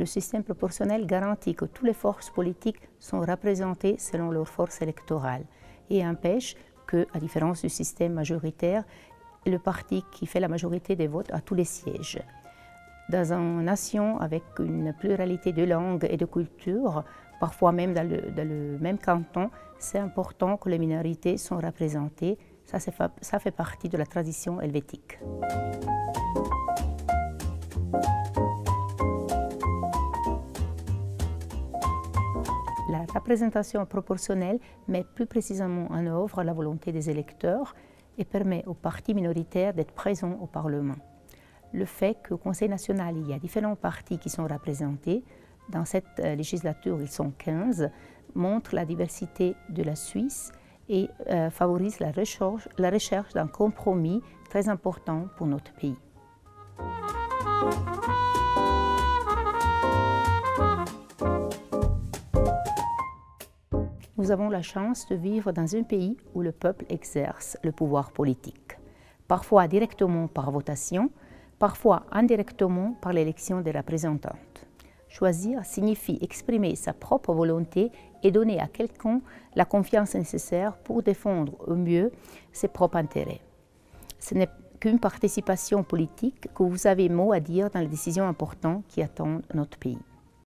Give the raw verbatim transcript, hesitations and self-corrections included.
Le système proportionnel garantit que toutes les forces politiques sont représentées selon leur force électorale et empêche que, à différence du système majoritaire, le parti qui fait la majorité des votes a tous les sièges. Dans une nation avec une pluralité de langues et de cultures, parfois même dans le, dans le même canton, c'est important que les minorités soient représentées. Ça, ça fait partie de la tradition helvétique. La représentation proportionnelle met plus précisément en œuvre la volonté des électeurs et permet aux partis minoritaires d'être présents au Parlement. Le fait qu'au Conseil national, il y a différents partis qui sont représentés, dans cette législature ils sont quinze, montre la diversité de la Suisse et euh, favorise la recherche, la recherche d'un compromis très important pour notre pays. Nous avons la chance de vivre dans un pays où le peuple exerce le pouvoir politique, parfois directement par votation, parfois indirectement par l'élection des représentantes. Choisir signifie exprimer sa propre volonté et donner à quelqu'un la confiance nécessaire pour défendre au mieux ses propres intérêts. Ce n'est qu'une participation politique que vous avez mot à dire dans les décisions importantes qui attendent notre pays.